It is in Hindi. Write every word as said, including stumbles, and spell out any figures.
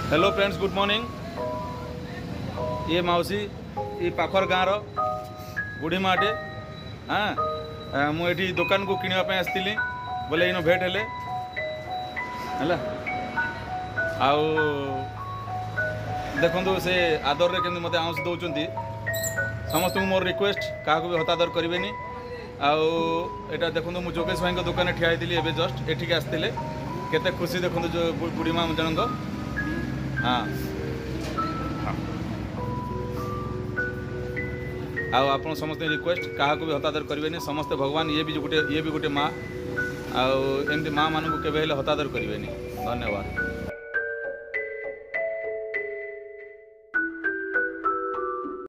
Hello friends, good morning. ये मौसी ये पाखर गाँव बुढ़ी माटे। हाँ, मुझे दुकान को किणवाई आसती बोले इन भेट हेले है आउ देखु से आदर रे केमती मते आउंस दौरान समस्त मोर रिक्वेस्ट क्या भी हतादर करें। आउ एटा देखो मुझे जोगेश भाई दुकान ठिया होती जस्ट एठिक आसते केते खुशी देखो जो बुढ़ी माँ जन। हाँ आप समस्त रिक्वेस्ट क्या भी हतादर करें। समस्ते भगवान ये भी गोटे ये भी गोटे माँ आउ एमती माँ मानू केवे हतादर करें। धन्यवाद।